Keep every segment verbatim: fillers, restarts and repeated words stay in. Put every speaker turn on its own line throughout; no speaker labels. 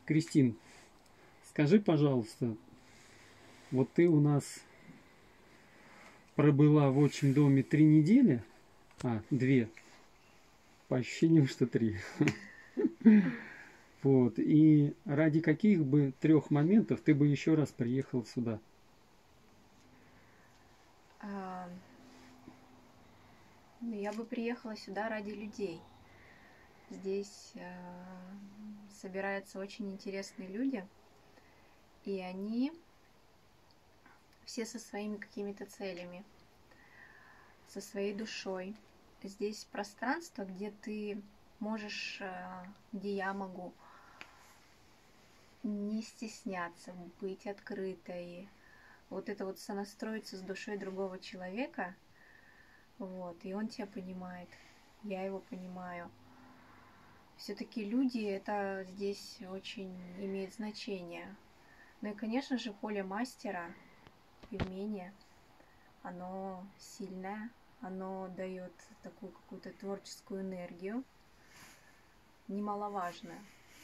Кристин, скажи, пожалуйста, вот ты у нас пробыла в отчим доме три недели, а, две, по ощущениям, что три. Вот, и ради каких бы трех моментов ты бы еще раз приехал сюда?
А, ну, я бы приехала сюда ради людей. Здесь а, собираются очень интересные люди, и они все со своими какими-то целями, со своей душой. Здесь пространство, где ты можешь, а, где я могу не стесняться, быть открытой. Вот это вот сонастроиться с душой другого человека, вот, и он тебя понимает, я его понимаю. Все-таки люди это здесь очень имеет значение. Ну и, конечно же, поле мастера и умение, оно сильное, оно дает такую какую-то творческую энергию, немаловажную.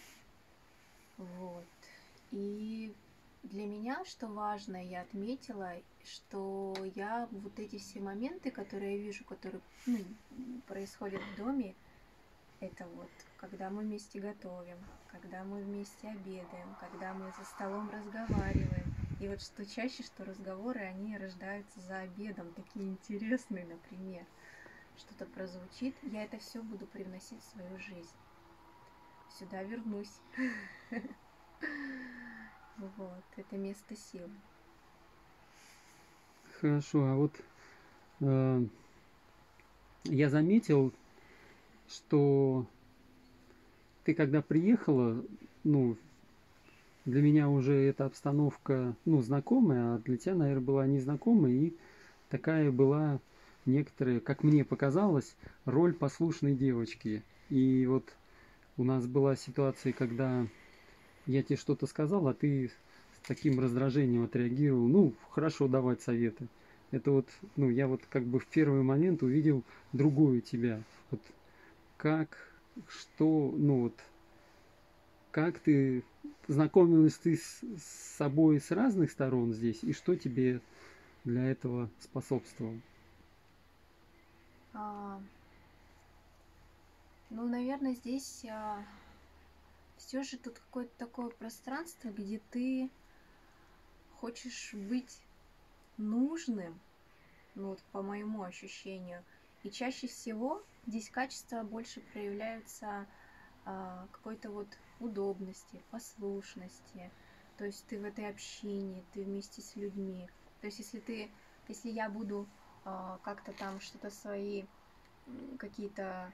Вот. И для меня, что важно, я отметила, что я вот эти все моменты, которые я вижу, которые, ну, происходят в доме, это вот, когда мы вместе готовим, когда мы вместе обедаем, когда мы за столом разговариваем. И вот что чаще, что разговоры, они рождаются за обедом, такие интересные, например. Что-то прозвучит, я это все буду привносить в свою жизнь. Сюда вернусь. Вот, это место силы.
Хорошо, а вот э, я заметил, что ты когда приехала, ну, для меня уже эта обстановка, ну, знакомая, а для тебя, наверное, была незнакомая, и такая была некоторая, как мне показалось, роль послушной девочки. И вот у нас была ситуация, когда я тебе что-то сказал, а ты с таким раздражением отреагировал. Ну, хорошо давать советы. Это вот, ну, я вот как бы в первый момент увидел другую тебя. Вот как, что, ну вот, как ты знакомилась ты с, с собой с разных сторон здесь, и что тебе для этого способствовало?
А, ну, наверное, здесь а, все же тут какое-то такое пространство, где ты хочешь быть нужным, ну вот по моему ощущению. И чаще всего здесь качества больше проявляются а, какой-то вот удобности, послушности. То есть ты в этой общине, ты вместе с людьми. То есть если ты, если я буду а, как-то там что-то свои какие-то,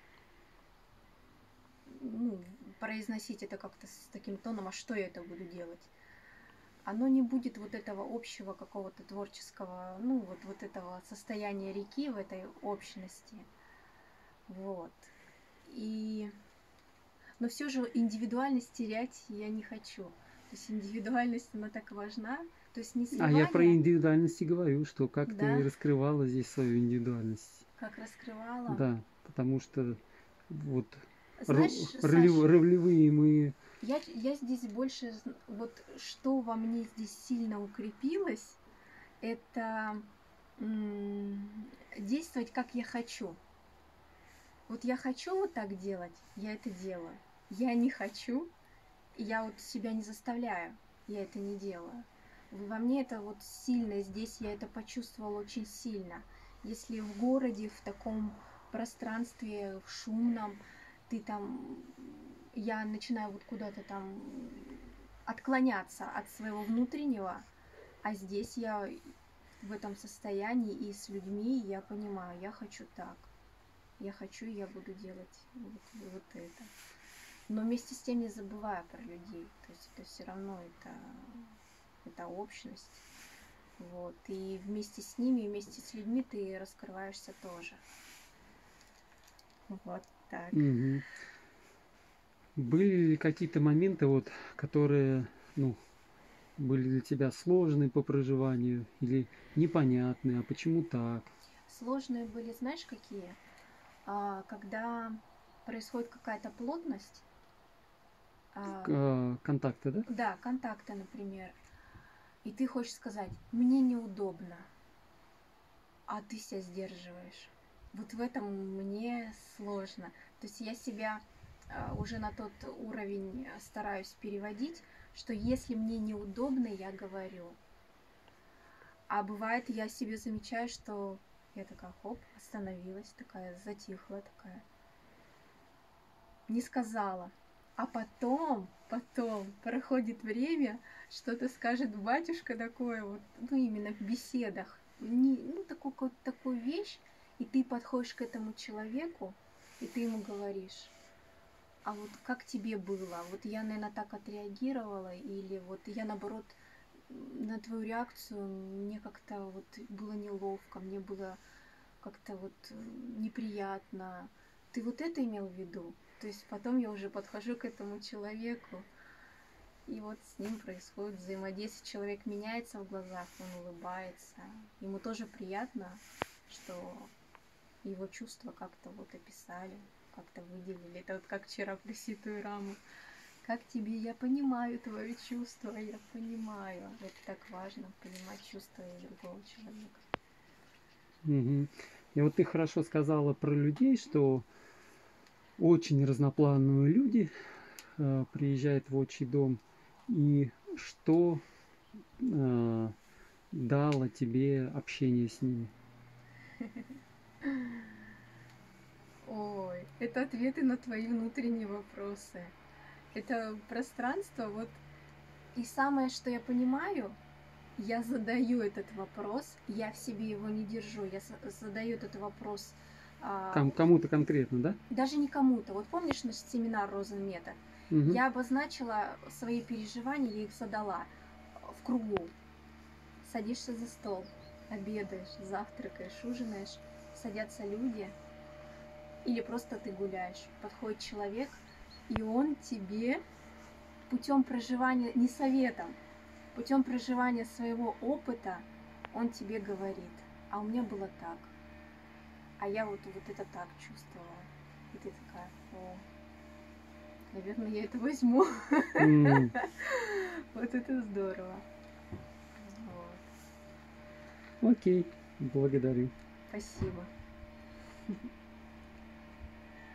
ну, произносить это как-то с таким тоном, а что я это буду делать? Оно не будет вот этого общего какого-то творческого, ну, вот, вот этого состояния реки в этой общности. Вот. И... Но все же индивидуальность терять я не хочу. То есть индивидуальность, она так важна. То есть не
А я про
сливание,
индивидуальность и говорю, что как ты
да,
раскрывала здесь свою индивидуальность.
как раскрывала.
Да, потому что вот
Знаешь, Саш,
ролевые мы...
я, я здесь больше, вот что во мне здесь сильно укрепилось, это м, действовать как я хочу. Вот я хочу вот так делать, я это делаю. Я не хочу, я вот себя не заставляю, я это не делаю. Во мне это вот сильно, здесь я это почувствовала очень сильно. Если в городе, в таком пространстве, в шумном, ты там, я начинаю вот куда-то там отклоняться от своего внутреннего, а здесь я в этом состоянии и с людьми я понимаю, я хочу так. Я хочу, и я буду делать вот, вот это. Но вместе с тем не забывая про людей. То есть это все равно это, это общность. Вот. И вместе с ними, вместе с людьми ты раскрываешься тоже. Вот так.
Мгм. Были ли какие-то моменты, вот, которые, ну, были для тебя сложные по проживанию или непонятные, а почему так?
Сложные были, знаешь, какие? А, когда происходит какая-то плотность,
э, контакты, да?
Да, контакты, например. И ты хочешь сказать, мне неудобно, а ты себя сдерживаешь. Вот в этом мне сложно. То есть я себя э, уже на тот уровень стараюсь переводить, что если мне неудобно, я говорю. А бывает, я себе замечаю, что я такая, хоп, остановилась, такая, затихла, такая. Не сказала. А потом, потом проходит время, что-то скажет батюшка такое, вот, ну, именно в беседах. Не, ну, такую, какую-то такую вещь, и ты подходишь к этому человеку, и ты ему говоришь, а вот как тебе было? Вот я, наверное, так отреагировала, или вот я, наоборот, на твою реакцию мне как-то вот было неловко, мне было как-то вот неприятно. Ты вот это имел в виду? То есть потом я уже подхожу к этому человеку, и вот с ним происходит взаимодействие. Человек меняется в глазах, он улыбается. Ему тоже приятно, что его чувства как-то вот описали, как-то выделили. Это вот как вчера про Ситую Раму. Как тебе? Я понимаю твои чувства, я понимаю. Это так важно, понимать чувства другого человека.
Угу. И вот ты хорошо сказала про людей, что очень разноплановые люди э, приезжают в отчий дом, и что э, дало тебе общение с ними?
Ой, это ответы на твои внутренние вопросы. Это пространство, вот. И самое, что я понимаю, я задаю этот вопрос, я в себе его не держу, я задаю этот вопрос. А,
Ком- кому-то конкретно, да?
Даже не кому-то. Вот помнишь наш семинар Розенмета?
Угу.
Я обозначила свои переживания, я их задала в кругу. Садишься за стол, обедаешь, завтракаешь, ужинаешь, садятся люди, или просто ты гуляешь, подходит человек, и он тебе путем проживания, не советом, путем проживания своего опыта, он тебе говорит, а у меня было так, а я вот, вот это так чувствовала. И ты такая, о, наверное, я это возьму.
Mm.
Вот это здорово.
Вот. Окей, благодарю.
Спасибо.